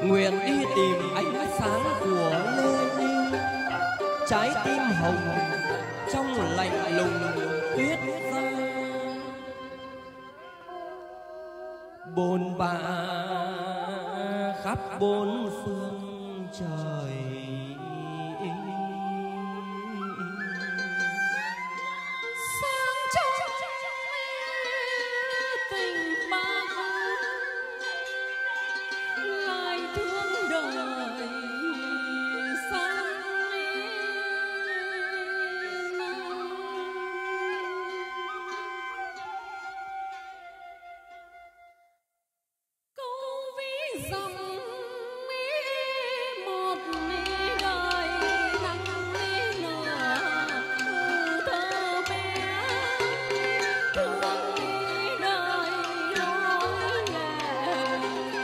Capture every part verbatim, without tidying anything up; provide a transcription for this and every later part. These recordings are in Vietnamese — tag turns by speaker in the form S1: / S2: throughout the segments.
S1: nguyện đi tìm ánh sáng của Lenin, trái tim hồng trong lạnh lùng tuyết ra. Bồn bã khắp bốn phương trời,
S2: sáng trong tình bác lại thương đời sáng câu ví dặm một đời nắng nở từ thơ bé thương đời lối lệ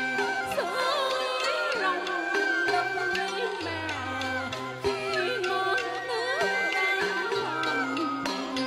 S2: dưới lòng đất mẹ khi non nước đang làm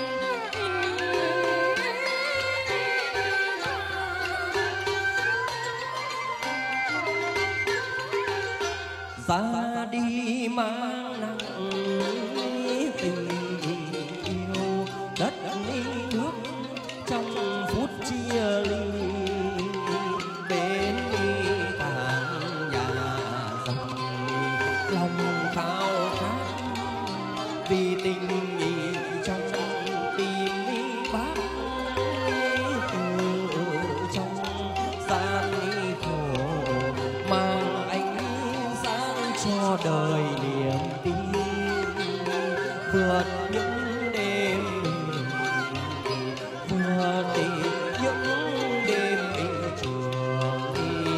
S1: ra đi mang nặng tình yêu đất nước trong phút chia ly. Đến tảng nhà dòng lòng khao khát vì tình trong tim bác, từ trong gian khổ mang ánh sáng cho đời niềm tin, vượt những đêm vượt đi những đêm trường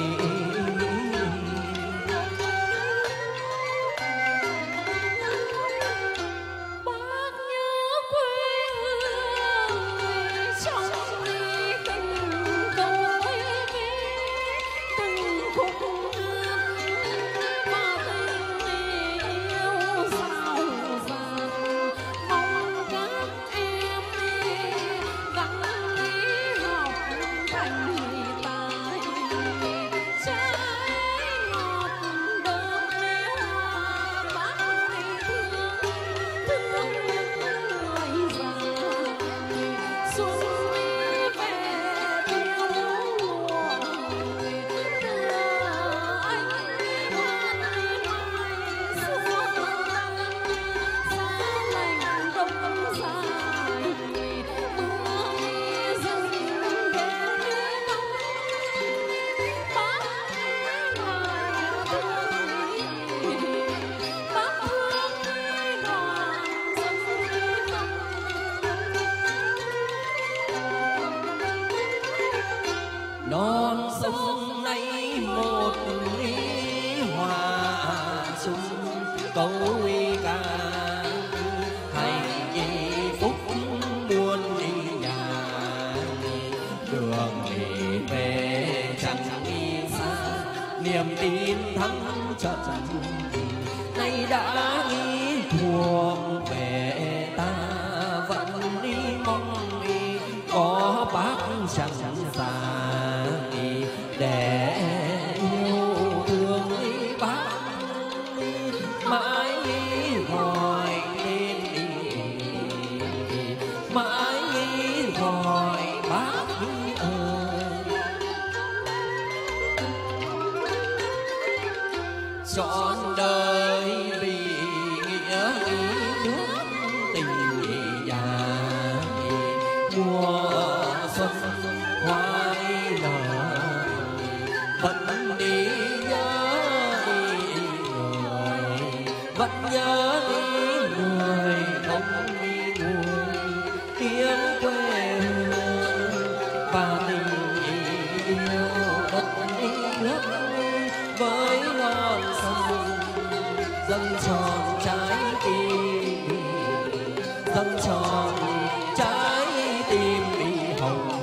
S2: bác nhớ quê hương trong tình đôi ghé từng khúc hát mà tình yêu dào dạt, mong các em gắng đi học thành tài, trái ngọt đơm lẽ hoa bác thương thương những người già. Xuân về theo mùa đưa anh hoan mai xua tan giá lạnh đông dài, mưa rừng ghé nóng bác lại thương bác thương đoàn dân thăm.
S1: non sông nay một ly hòa chung câu ca, hạnh phúc muôn đi nhà đường đi về chẳng đi xa, niềm tin thắng trận nay đã nghĩ thuộc về ta, vẫn đi mong đi có bác chẳng già để yêu thương bác mãi gọi lên đi, mãi gọi bác ơi. Trọn đời vì nghĩa nước tình nhà, mùa xuân khoai nở vẫn đi nhớ đi người, vẫn nhớ đi người không đi người, tiếng quê hương và tình yêu đất nước với non sông dâng tròn trái tim, dâng tròn trái tim hồng.